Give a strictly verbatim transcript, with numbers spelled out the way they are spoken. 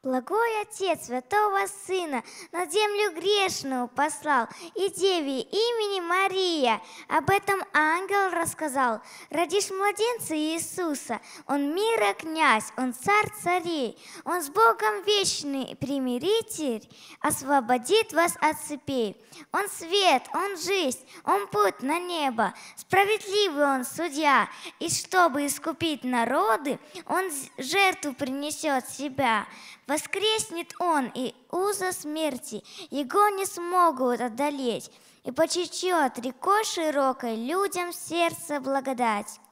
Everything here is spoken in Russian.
Благой Отец Святого Сына на землю грешную послал, и деве имени Мария. Об этом ангел рассказал. Родишь младенца Иисуса, он мира князь, он царь царей, он с Богом вечный примиритель, освободит вас от цепей. Он свет, он жизнь, он путь на небо, справедливый он судья, и чтобы искупить народы, он жертву принесет себя. Воскреснет он, и узы смерти его не смогут одолеть, и потечет рекой широкой людям сердце благодать.